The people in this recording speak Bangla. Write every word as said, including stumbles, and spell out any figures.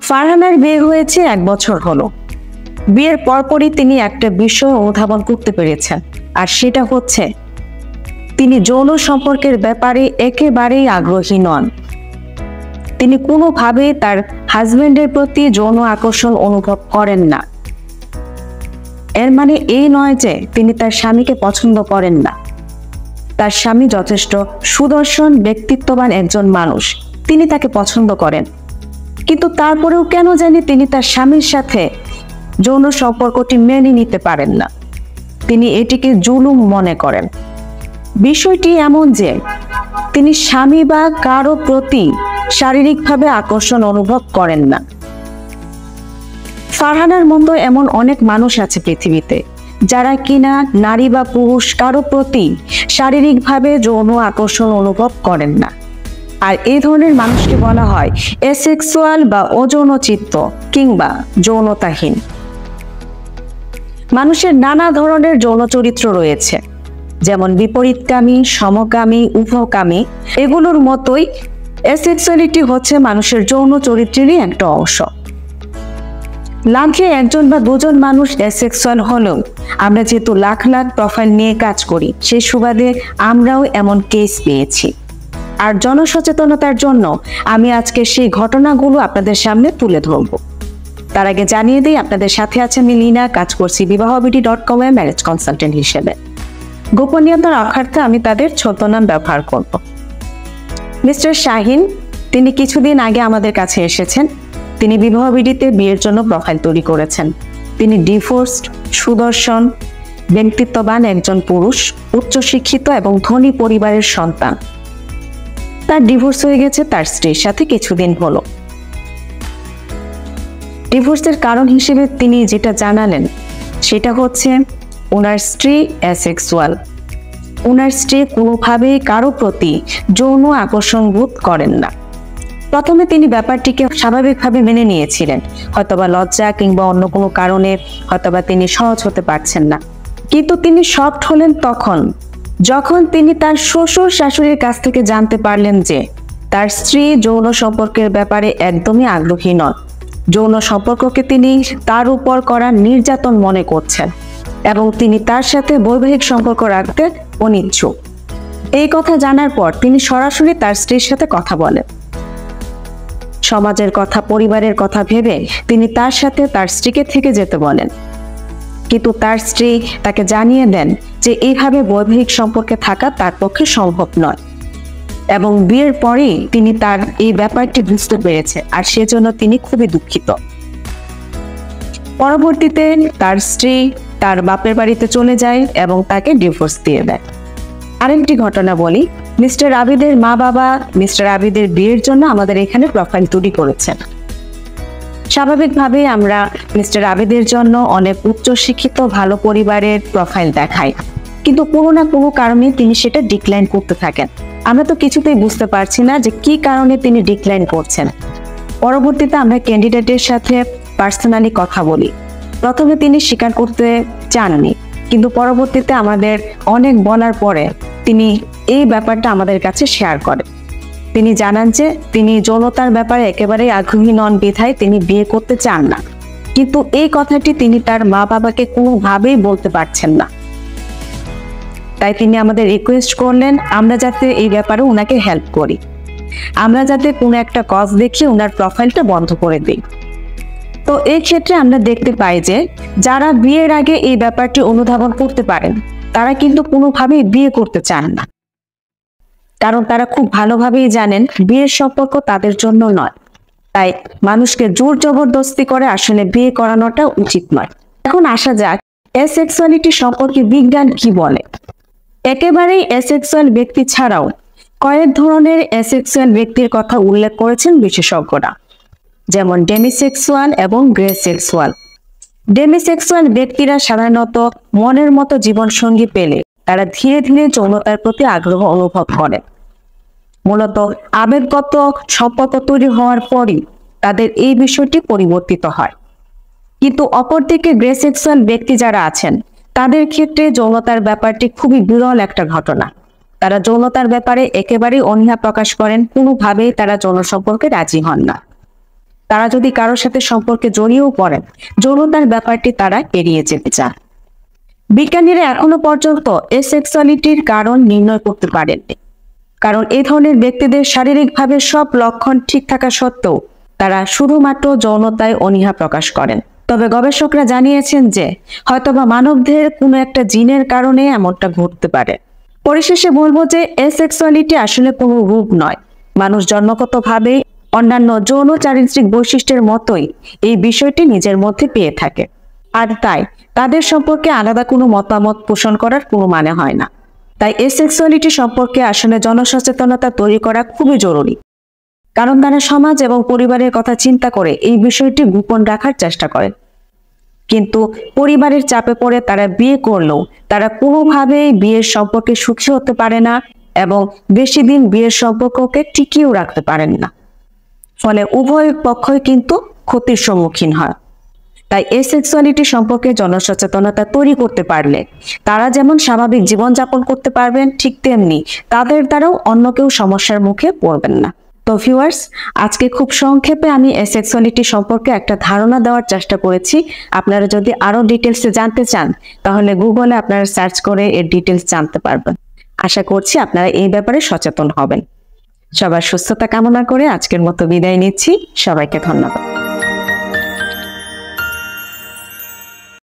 ফারহানার বিয়ে হয়েছে এক বছর হলো। বিয়ের পরপরই তিনি একটা বিষয় অনুধাবন করতে পেরেছেন, আর সেটা হচ্ছে তিনি যৌন সম্পর্কের ব্যাপারে একেবারেই আগ্রহী নন। তিনি কোনোভাবেই তার হাজবেন্ডের প্রতি যৌন আকর্ষণ অনুভব করেন না। এর মানে এই নয় যে তিনি তার স্বামীকে পছন্দ করেন না। তার স্বামী যথেষ্ট সুদর্শন ব্যক্তিত্ববান একজন মানুষ, তিনি তাকে পছন্দ করেন, কিন্তু তারপরেও কেন জানি তিনি তার স্বামীর সাথে যৌন সম্পর্কটি মেনে নিতে পারেন না। তিনি এটিকে জুলুম মনে করেন। বিষয়টি এমন যে তিনি স্বামী বা কারো প্রতি শারীরিকভাবে আকর্ষণ অনুভব করেন না। ফারহানার মতো এমন অনেক মানুষ আছে পৃথিবীতে, যারা কিনা নারী বা পুরুষ কারো প্রতি শারীরিকভাবে যৌন আকর্ষণ অনুভব করেন না। আর এই ধরনের মানুষকে বলা হয় এসেক্সুয়াল বা অযৌনচিত্ত কিংবা যৌনতাহীন। মানুষের নানা ধরনের যৌন চরিত্র রয়েছে, যেমন বিপরীতকামী, সমকামী, উভকামী। এগুলোর মতোই এসেক্সুয়ালিটি হচ্ছে মানুষের যৌন চরিত্রেরই একটা অংশ। লাখে একজন বা দুজন মানুষ এসেক্সুয়াল হলেও আমরা যেহেতু লাখ লাখ প্রোফাইল নিয়ে কাজ করি, সেই সুবাদে আমরাও এমন কেস পেয়েছি। আর জনসচেতনতার জন্য আমি আজকে সেই ঘটনাগুলো আপনাদের সামনে তুলে ধরব। তার আগে জানিয়ে দিই, আপনাদের সাথে আছে আমি লীনা, কাজ করছি বিবাহবিডি ডট কম এ ম্যারেজ কনসালটেন্ট হিসেবে। গোপনীয়তার রক্ষার্থে আমি তাদের ছদ্মনাম ব্যবহার করব। মিস্টার শাহিন, তিনি কিছুদিন আগে আমাদের কাছে এসেছেন। তিনি বিবাহবিডিতে বিয়ের জন্য প্রোফাইল তৈরি করেছেন। তিনি ডিভোর্সড, সুদর্শন, ব্যক্তিত্ববান একজন পুরুষ, উচ্চশিক্ষিত এবং ধনী পরিবারের সন্তান। তার ডিভোর্স হয়ে গেছে তার স্ত্রীর সাথে কিছুদিন হলো। ডিভোর্সের কারণ হিসেবে তিনি যেটা জানালেন সেটা হচ্ছে ওনার স্ত্রী অ্যাসেক্সুয়াল। ওনার স্ত্রী কোনোভাবেই কারো প্রতি যৌন আকর্ষণ বোধ করেন না। প্রথমে তিনি ব্যাপারটিকে স্বাভাবিকভাবে মেনে নিয়েছিলেন, হয়তোবা লজ্জা কিংবা অন্য কোনো কারণে হয়তোবা তিনি সহজ হতে পারছেন না। কিন্তু তিনি শকড হলেন তখন যখন তিনি তার শ্বশুর শাশুড়ির কাছ থেকে জানতে পারলেন যে তার স্ত্রী যৌন সম্পর্কের ব্যাপারে একদমই আগ্রহী নন। যৌন সম্পর্ককে তিনি তার উপর করা নির্যাতন মনে করছেন এবং তিনি তার সাথে বৈবাহিক সম্পর্ক রাখতে অনিচ্ছুক। এই কথা জানার পর তিনি সরাসরি তার স্ত্রীর সাথে কথা বলেন। সমাজের কথা, পরিবারের কথা ভেবে তিনি তার সাথে তার স্ত্রীকে থেকে যেতে বলেন। কিন্তু তার স্ত্রী তাকে জানিয়ে দেন যে এইভাবে বৈবাহিক সম্পর্কে থাকা তার পক্ষে সম্ভব নয়, এবং বিয়ের পরেই তিনি তার এই ব্যাপারটি বুঝতে পেরেছে, আর সেজন্য তিনি খুবই দুঃখিত। পরবর্তীতে তার স্ত্রী তার বাপের বাড়িতে চলে যায় এবং তাকে ডিভোর্স দিয়ে দেয়। আরেকটি ঘটনা বলি, মিস্টার আবিদের মা বাবা মিস্টার আবিদের বিয়ের জন্য আমাদের এখানে প্রোফাইল তৈরি করেছেন। স্বাভাবিকভাবে আমরা মিস্টার আবিদের জন্য অনেক উচ্চশিক্ষিত ভালো পরিবারের প্রোফাইল দেখাই, কিন্তু কোনো না কোনো কারণে তিনি সেটা ডিক্লাইন করতে থাকেন। আমরা তো কিছুতেই বুঝতে পারছি না যে কি কারণে তিনি ডিক্লাইন করছেন। পরবর্তীতে আমরা ক্যান্ডিডেটের সাথে পার্সোনালি কথা বলি। প্রথমে তিনি স্বীকার করতে চাননি, কিন্তু পরবর্তীতে আমাদের অনেক বলার পরে তিনি এই ব্যাপারটা আমাদের কাছে শেয়ার করেন। তিনি জানান যে তিনি যৌনতার ব্যাপারে একেবারেই আগ্রহী নন, বিধায় তিনি বিয়ে করতে চান না। কিন্তু এই কথাটি তিনি তার মা বাবাকে কোনোভাবেই বলতে পারছেন না। তাই তিনি আমাদের রিকোয়েস্ট করলেন আমরা যাতে এই ব্যাপারে ওনাকে হেল্প করি, আমরা যাতে কোনো একটা কজ দেখিয়ে ওনার প্রোফাইলটা বন্ধ করে দিই। তো এই ক্ষেত্রে আমরা দেখতে পাই যে যারা বিয়ের আগে এই ব্যাপারটি অনুধাবন করতে পারেন তারা কিন্তু কোনোভাবেই বিয়ে করতে চান না, কারণ তারা খুব ভালোভাবেই জানেন বিয়ের সম্পর্ক তাদের জন্য নয়। তাই মানুষকে জোর জবরদস্তি করে আসলে বিয়ে করানোটা উচিত নয়। এখন আসা যাক এসেক্সুয়ালিটি সম্পর্কে বিজ্ঞান কি বলে। একেবারেই এসেক্সুয়াল ব্যক্তি ছাড়াও কয়েক ধরনের এসেক্সুয়াল ব্যক্তির কথা উল্লেখ করেছেন বিশেষজ্ঞরা, যেমন ডেমিসেক্সুয়াল এবং গ্রে সেক্সুয়াল। ডেমিসেক্সুয়াল ব্যক্তিরা সাধারণত মনের মতো জীবনসঙ্গী পেলে তারা ধীরে ধীরে যৌনতার প্রতি আগ্রহ অনুভব করে। মূলত আবেগগত সম্পর্ক তৈরি হওয়ার পরই তাদের এই বিষয়টি পরিবর্তিত হয়। কিন্তু অপরদিকে গ্রে সেক্সুয়াল ব্যক্তি যারা আছেন তাদের ক্ষেত্রে যৌনতার ব্যাপারটি খুবই বিরল একটা ঘটনা। তারা যৌনতার ব্যাপারে একেবারেই অনীহা প্রকাশ করেন, কোনোভাবেই তারা যৌন সম্পর্কে রাজি হন না। তারা যদি কারোর সাথে সম্পর্কে জড়িয়েও পড়েন, যৌনতার ব্যাপারটি তারা এড়িয়ে যেতে চান। বিজ্ঞানীরা এখনো পর্যন্ত এসেক্সুয়ালিটির কারণ নির্ণয় করতে পারেননি, কারণ এই ধরনের ব্যক্তিদের শারীরিকভাবে সব লক্ষণ ঠিক থাকা সত্ত্বেও তারা শুধুমাত্র যৌনতায় অনীহা প্রকাশ করেন। তবে গবেষকরা জানিয়েছেন যে হয়তোবা মানবদের কোনো একটা জিনের কারণে এমনটা ঘটতে পারে। পরিশেষে বলবো যে এসেক্সুয়ালিটি আসলে কোনো রোগ নয়। মানুষ জন্মগতভাবেই অন্যান্য যৌন চারিত্রিক বৈশিষ্ট্যের মতোই এই বিষয়টি নিজের মধ্যে পেয়ে থাকে, আর তাই তাদের সম্পর্কে আলাদা কোনো মতামত পোষণ করার কোনো মানে হয় না। তাই এসেক্সুয়ালিটি সম্পর্কে আসলে জনসচেতনতা তৈরি করা খুবই জরুরি, কারণ তারা সমাজ এবং পরিবারের কথা চিন্তা করে এই বিষয়টি গোপন রাখার চেষ্টা করে। কিন্তু পরিবারের চাপে পড়ে তারা বিয়ে করলেও তারা কোনোভাবেই বিয়ের সম্পর্কে সুখী হতে পারে না এবং বেশি দিন বিয়ের সম্পর্ককে টিকিয়েও রাখতে পারেন না। ফলে উভয় পক্ষই কিন্তু ক্ষতির সম্মুখীন হয়। তাই এসেক্সুয়ালিটি সম্পর্কে জনসচেতনতা তৈরি করতে পারলে তারা যেমন স্বাভাবিক জীবনযাপন করতে পারবেন, ঠিক তেমনি তাদের দ্বারাও অন্য কেউ সমস্যার মুখে পড়বেন না। তো ভিউয়ার্স, আজকে খুব সংক্ষেপে আমি এসেক্সুয়ালিটি সম্পর্কে একটা ধারণা দেওয়ার চেষ্টা করেছি। আপনারা যদি আরো ডিটেলসে জানতে চান তাহলে গুগলে আপনারা সার্চ করে এর ডিটেলস জানতে পারবেন। আশা করছি আপনারা এই ব্যাপারে সচেতন হবেন। সবার সুস্থতা কামনা করে আজকের মতো বিদায় নিচ্ছি। সবাইকে ধন্যবাদ।